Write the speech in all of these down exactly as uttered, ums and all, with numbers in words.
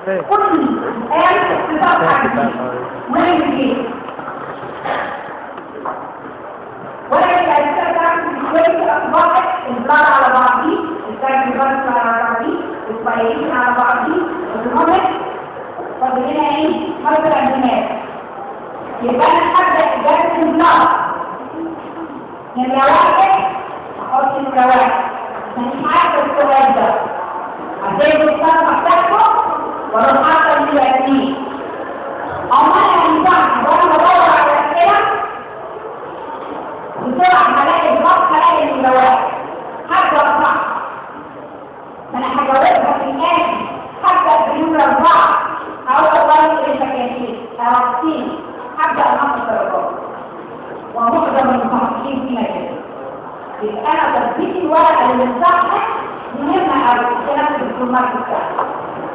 كل آية بتطلع مهم جدا. ولكن الأجزاء بتاعته شوية أطباق البلاد على بعضيه، الكارب البلاد على بعضيه، السبايرين على بعضيه، والمهم فاضل لنا إيه؟ مثلا الدماغ. يبقى أنا هبدأ إجابة البلاد. نمرة واحد أحط نمرة واحد عشان مش عارفة السؤال ده. هتلاقي الصفحة بتاعته وأروح حاطة نمرة اتنين. أما أنا هنفعها وأنا بدور على الأسئلة بسرعة هلاقي الخط هلاقي نمرة واحد. هبدأ صح. فأنا هجاوبها في الآخر. هبدأ بنمرة أربعة. هقول والله إيه المكانين؟ أربعين. هبدأ أنقص درجات. ومعظم المتخصصين فيها كده. يبقى أنا تثبيت الورقة اللي بتاعها مهمة أوي عشان أكتب الكلمات بتاعتها.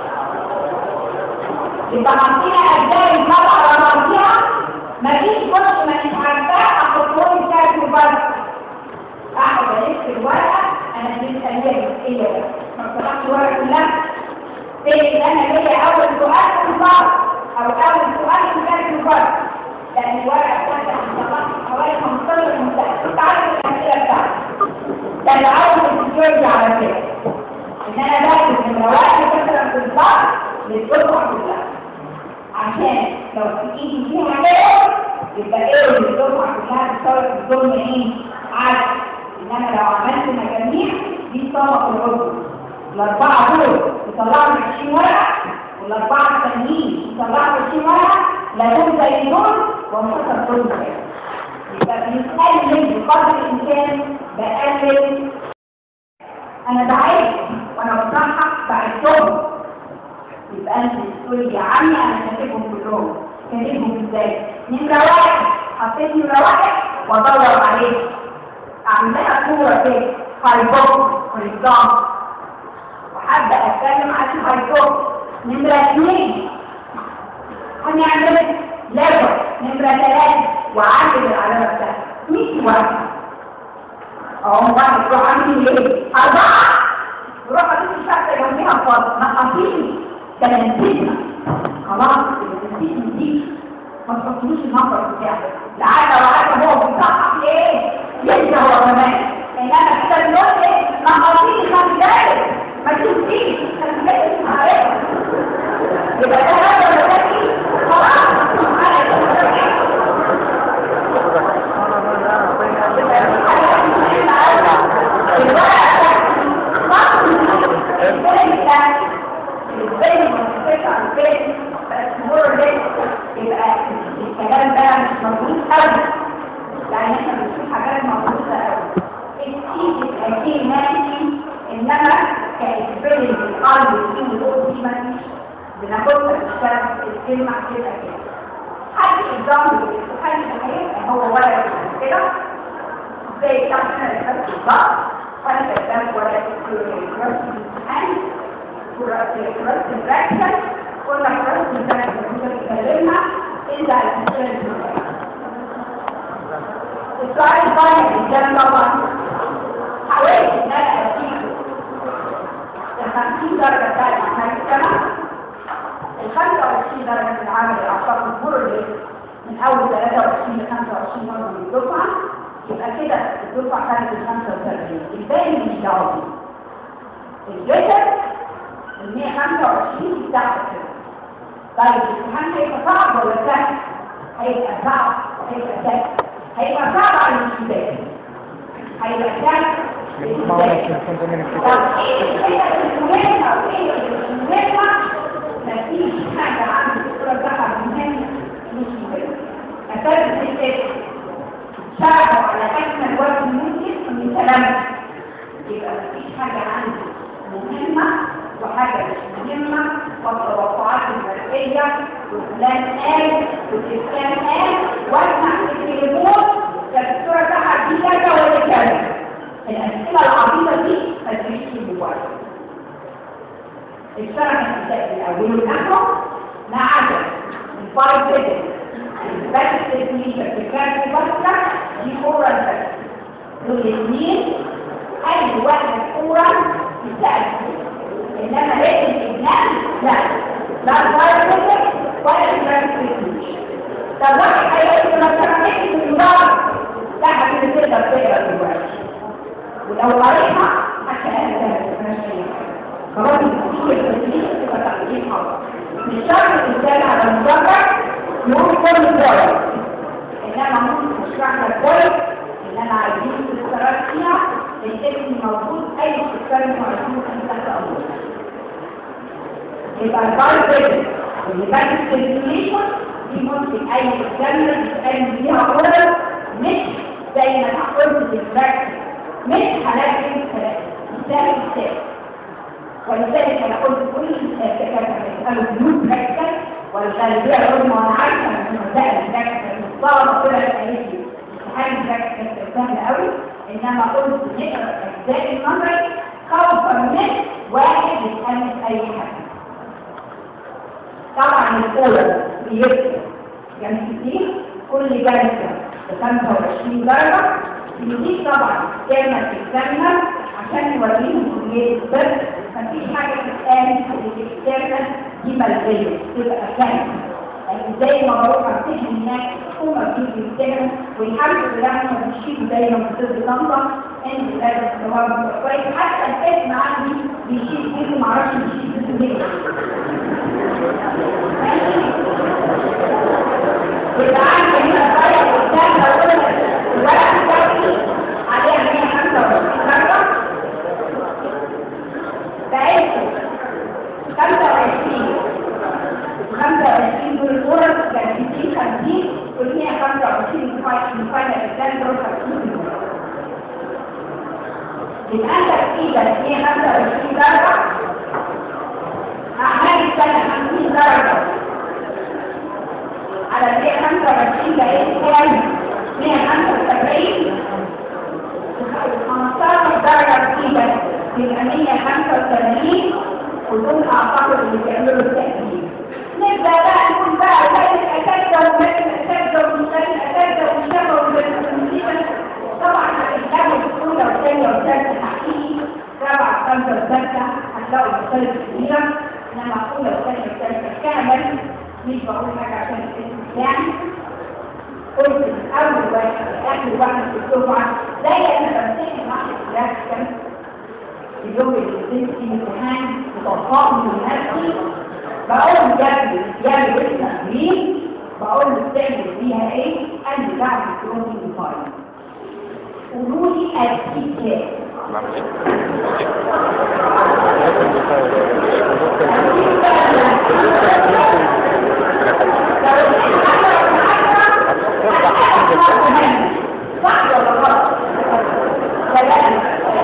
يبقى عندنا أجزاء الخط على بعضيها مفيش جزء ما مش عارفاه أحطهم بتاعت الورقة. أقعد ألف الورقة أنا لسه ليا جزئية بس. ما فتحتش الورقة كلها. تاني إن أنا ليا أول سؤال في الفرق أو أول سؤال في بتاعت الورقة. لأن الورقة بتاعتي هتطلع حوالي خمستاشر مسألة. أنت عارف الأسئلة بتاعتي. ده اللي عاوز السكيورتي على كده. إن أنا باخد من رواقي مثلا في الفرق للدفعة كلها. عشان لو في إيدي فيها كده يبقى إيه الدفعة كلها بتصور في الظلم إيه؟ عادي. إنما لو عملت مجاميع دي طبق العضو. الأربعة دول يطلعوا عشرين ورقة والأربعة التانيين يطلعوا عشرين ورقة لا دول زي دول وانتصر دول زي يبقى بنقلل بقدر الإمكان بقلل. أنا بعيد وأنا بصحح بعدهم. يبقى أنت تقولي يا عمي أنا كاتبهم كلهم. كاتبهم إزاي؟ نمرة واحد حطيت نمرة واحد وأدور عليه. أعملها صورة كده هايبوك ونظام وحابة أتكلم عن الهايبوك. نمرة اثنين هنعمل ليفر. نمرة ثلاثة وعامل العلامة بتاعتها مية واحد. أهو واحد تروح عامل إيه؟ أربعة تروح أدوس الشخص جنبيها فاضي نقصيني ده أنا نسيتها خلاص. نسيتني دي ما تحطلوش المنظر بتاعك. لعل وعل هو بيصحح ليه؟ ينسى هو كمان. إنما كده بنقول إيه؟ نقصيني خمس دقايق ما تنسيش خمس دقايق مش عارفها. يبقى ده هذا الذكي خلاص. يبقى الكلام ده مش موجود قوي. يعني احنا بنشوف حاجات موجوده قوي. التي التي ماشي انما كاجباري القلب دي والقلب دي مفيش. بناخدها بالشرف الكلمه كده كده. حد قدامه حد هيبقى هو ولد كده زي احنا اللي بالظبط. وانا كتبت ولد كراس الامتحان كراس كراس الراكشن كنا كراس الراكشن اللي بنتكلمها اذا الانسان السؤال الثاني الكلام طبعا حاولت ان انا اجيب ال خمسين درجه بتاعت عمل السنه. ال خمسة وعشرين درجه في العمل الاعصاب البرولي من اول ثلاثة وعشرين ل خمسة وعشرين مره من الدفعه. يبقى كده الدفعه خدت ال خمسة وثلاثين. الباقي مش دعوه بيه. الجسد ال مية وخمسة وعشرين بتاعتك كده. طيب الامتحان هيبقى صعب ولا سهل؟ هيبقى صعب. هيبقى سهل. هيبقى صعب على الابتدائي. هيبقى سهل للابتدائي. طب ايه الحته المهمه وايه المهمه؟ مفيش حاجه عند الدكتوره بتاعها مهمه مش مهمه. اساس الست شرحوا على اجمل وجه ممكن من كلامها. يبقى مفيش حاجه عندي مهمه وحاجه مش مهمه والتوقعات المرئيه وفلان قال وفلان قال واسمع في التليفون الدكتوره بتاعها دي كذا ولا كذا. الاسئله العبيطه دي ما تجيش في الموبايل. الشرح الكتاب الاول والاخر ما عدا الفايل كده الباك تكنيك الكارت بس دي فورا بس. دول الاثنين اي واحد فورا يسال. انما لقيت الابناء لا فالواحد هيقول لك انا نفسي في المدرج لا هتبقى تقدر تقرا دلوقتي ولو قريتها هتلاقيها ماشيه خلاص الكتير الكتير تبقى تقديم حاضر مش شرط الانسان على المدرج يقول كل كويس انما ممكن تشرح لك كويس ان انا عايزين تسترات فيها الاسم موجود اي تسترات موجود انت تقول يبقى البايبل اللي بعد الكالكوليشن دي ممكن اي تكمل تتكلم فيها اورال مش زي ما انا قلت في البراكتس مش هلاقي مثال مثال ولذلك انا قلت كل الدكاتره بيسالوا بنود براكتس والغالبيه العظمى وانا عارفه ان مسائل البراكتس الطلبه طلعت قالت لي امتحان البراكتس سهل قوي انما قلت نقرا اجزاء النظري خوفا من واحد يتكلم اي حاجه. طبعا الاولى بيبقى جلستين كل جلسه ب خمسة وعشرين درجه بيديك طبعا كلمه تتكلم عشان يوريهم كليه بس مفيش حاجه تتقال في الكلمه دي ملغيه تبقى كلمه يعني زي ما بروح امتحن هناك هما بيجوا يتكلموا والحمد لله هما بيشيلوا دايما في طب طنطا انت لازم تبقى كويس حتى الاسم عندي بيشيل كده معرفش بيشيل اسمه ليه يبقى عندي هنا طريقه قدام لو قلنا الورقه بتاعتي عليها مية وخمسة وعشرين درجه بقيت خمسة وعشرين خمسة وعشرين دول الغرز كان ستين خمسين والمية خمسة وعشرين مفايدة الثاني دول خمسين يبقى انت في ايدك مية خمسة وعشرين درجة اعمال السنة خمسين درجة على مية خمسة وعشرين بقيت كام؟ مية خمسة وسبعين خمستاشر درجة في ايدك يبقى مية خمسة وثمانين ودول اعتقد اللي بيعملوا التأكيد. نبدأ بقى نقول بقى زي الأساتذة ومثل الأساتذة ومثل الأساتذة والشبه والمسلمين طبعا هتلاقوا في الأولى والثانية والثالثة تحقيق رابعة خمسة وثالثة هتلاقوا مختلف كبيرة إنما الأولى والثانية والثالثة كامل مش بقول حاجة عشان الاسم بتاعي قلت من أول واحد لآخر واحد في الدفعة زي أنا بمتحن واحد كلاس اليوم اللي نزلت فيه امتحان وطبقات من نفسي بقول جنبي جنبي التمرين بقول له بتعمل فيها ايه؟ قال لي بعد الكرومي فايل قولوا لي الكتاب صح ولا غلط؟ كلام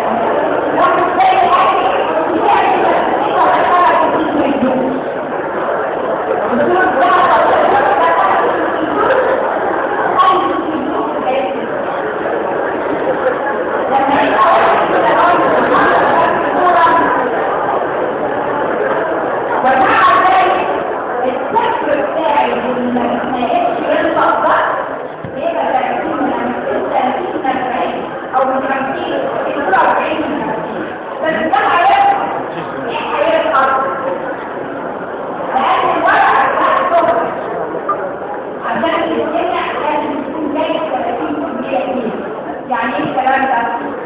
يعني ايه الكلام ده؟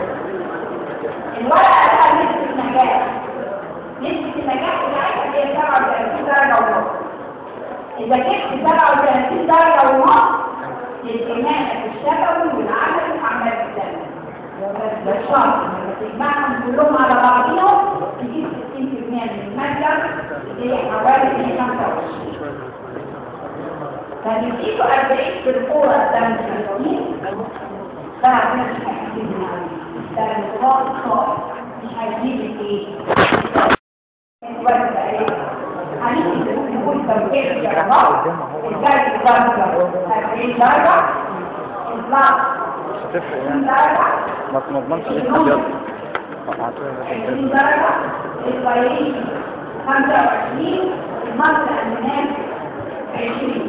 الورقه لها نسبه نجاح نسبه النجاح بتاعتها هي سبعة وثلاثين درجه ونص اذا جبت سبعة وثلاثين درجه ونص للإمامة الشفوي والعمل وعمل السنة ده الشرط لما تجمعهم كلهم على بعضهم تجيب ستين بالمية من المادة اللي هي حوالي مية وخمسة وعشرين فبيديكوا أربعين في القوة قدام الخمسين بعد مش هيجيب من ده النقاط خالص مش هيجيب ايه؟ الوقت ايه؟ هنيجي نقول توقيع الجرامات الجرد الجرد أربعين درجة إطلاق هتفرق يعني ما تضمنش ايه حاجات عشرين درجة الطيارين خمسة وعشرين المنطقة الناس عشرين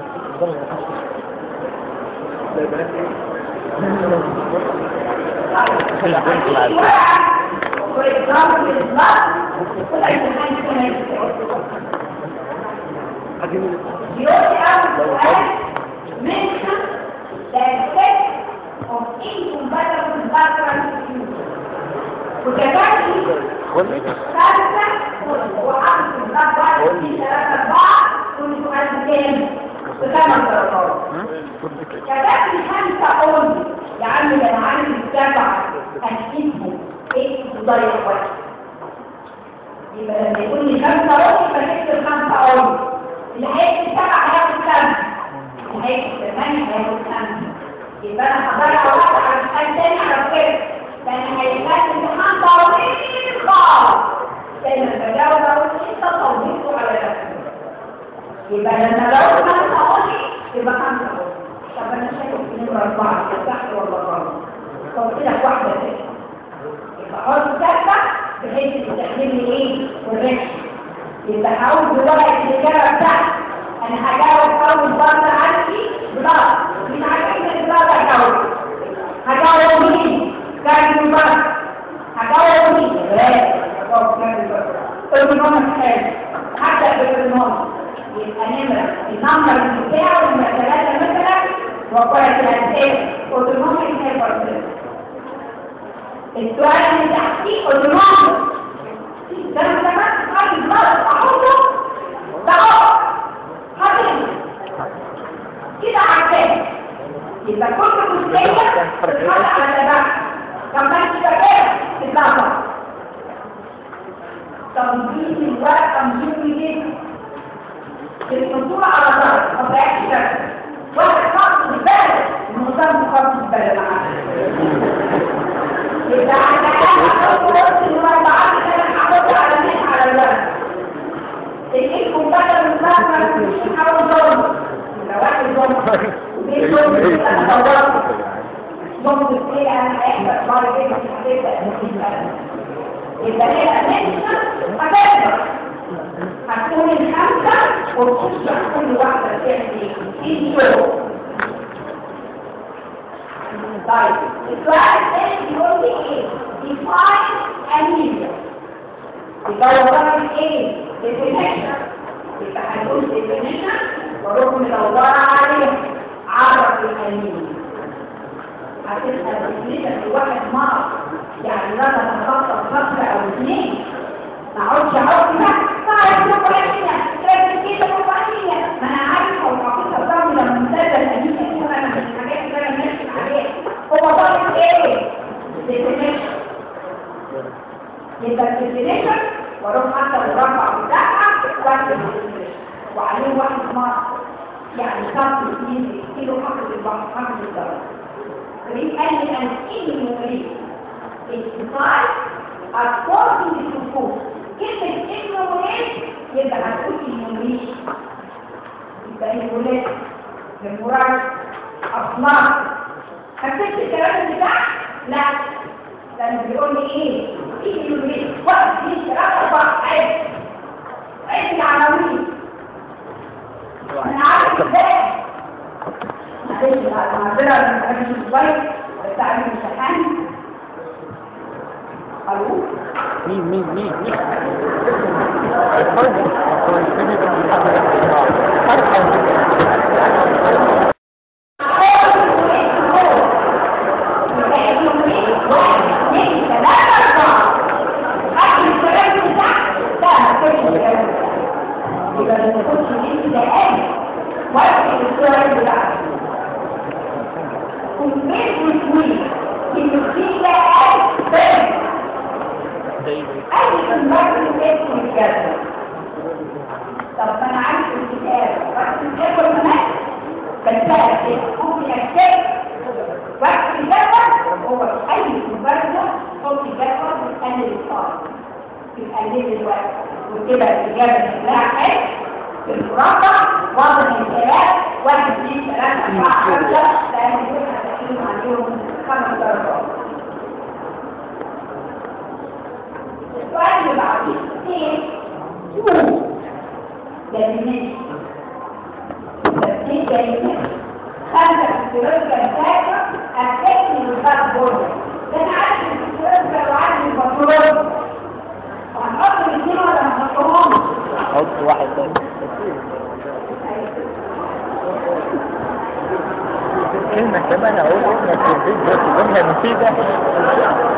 وإطلاق الإطلاق والإمتحان كمان يقول لي أول سؤال انتم بدأوا البكرة وكذلك ثالثا وحفظ الضغط واحد اثنين ثلاثة أربعة كل سؤال بكام؟ بثمان درجات. كذلك خمسة قول يا عم ده انا عندي سبعة هنقسمهم ايه بضيق واحد. يبقى لما يكون لي خمسة قول يبقى نكتب خمسة قول. اللي هيكتب سبعة هياخد خمسة. اللي هيكتب ثمانية هياخد خمسة. يبقى انا هضيع وقت على السؤال تاني على كده. لأن هيبقى الامتحان طويل خالص. لأن التجاوز انت طولته على نفسك. يبقى لما لو خمسة قولي يبقى خمسة قولي. طب أنا شايف نمرة أربعة تحت ولا غلط؟ طب كده واحدة تاني. يبقى حط كفة بحيث تستخدم لي إيه؟ والريش. يبقى هقول بورقة الإجابة بتاعتي. أنا هجاوب أول ضربة عندي بلس. مش عايزين البلس هجاوب. هجاوب مين؟ كان يبقى هجاوب مين؟ لا هجاوب كان يبقى البرنامج حلو هبدأ بالبرنامج يبقى نمرة النمبر بتاعه نمرة ثلاثة مثلا وقرأت الأسئلة البرنامج حلو السؤال اللي تحتيه البرنامج ده أنا كمان عايز مرة أحطه ده أهو حاطين كده عارفاه يبقى كل مستوى تتحط على تبعه لما انت فاكر تتلخبط تنظيم الورقه مهم جدا الحصول على درجه ما بقاش شكل واحد خاص بالبلد المهتم خاص بالبلد يبقى على الاقل قلت الاربعات انا هحط على مين على الورق تجيبكم بدل المذاكره مش هحاول ظلم لو واحد ظلم وبين ظلم انا دورت ممكن ايه انا هيحصل بعد كده هتبدا المشكله يبقى هي امانه هتقدر هتكون الخمسه وتخش كل واحده تعمل ايه شغل طيب السؤال الثاني بيقول لي ايه define anemia يبقى هو بقى ايه definition يبقى هنقول definition ورغم الأوضاع عليه عرف الانيميا هتبقى تسليسة في واحد مرض يعني لا تتخطى خطة او اثنين ما اقعدش اقعد بقى طيب مقرأينة لازم كده مقرأينة ما انا عارفة وحقيقة الضغط لما مسدد الانيميا دي انا من الحاجات اللي انا ماشي عليها هو ضغط ايه؟ ديفينيشن يبقى الديفينيشن واروح حتى المربع بتاعها واحد الديفينيشن وعليه واحد مرض يعني خمس اثنين كيلو حقل البحر حقل الضغط قال لي أن إنه اتصال أكثر من الشخوص كلمة إنه مريض يبقى هتقول إنه مريض يبقى إنه مريض المراد أصناف هتكتب الكلام اللي تحت؟ لا لأنه بيقول لي إيه؟ إنه مريض واحد اثنين ثلاثة أربعة عد عد العناوين أنا عارف إزاي عندنا المحاجة الصغير التعليم الشحاني ألو مين مين مين مين طب انا عارف الكتاب وقت الكتاب والمناك بسأل ممكن اكتب وقت الكتاب هو اي مبادرة حط الكتاب وتقلل الصار تقلل الوقت وكده الإجابة شكلها حلو في المربع وضع الكتاب واحد اثنين ثلاثة أربعة خمسة لأن دول هتكلم عليهم خمس درجات السؤال اللي بعديه ايه؟ شو؟ جميل تبتيك جميل خمسة السيروسكا الثالثة الثاني والباك بورد ده انا عارف السيروسكا وعارف البطولات هنحط الاثنين ولا هنحطهم؟ حط واحد تاني كلمة كمان أقول إنك في البيت جملة مفيدة